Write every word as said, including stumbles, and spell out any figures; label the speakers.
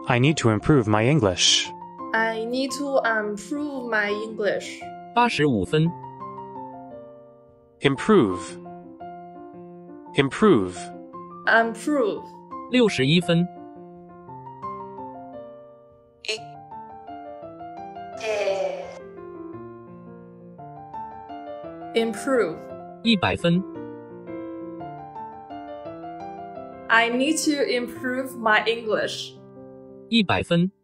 Speaker 1: I need to improve my English.
Speaker 2: I need to improve my English.
Speaker 3: 八十五分。
Speaker 1: Improve. Improve.
Speaker 2: Improve.
Speaker 3: 六十一分。
Speaker 2: Improve.
Speaker 3: 一百分。
Speaker 2: I need to improve my English.
Speaker 3: 一百分。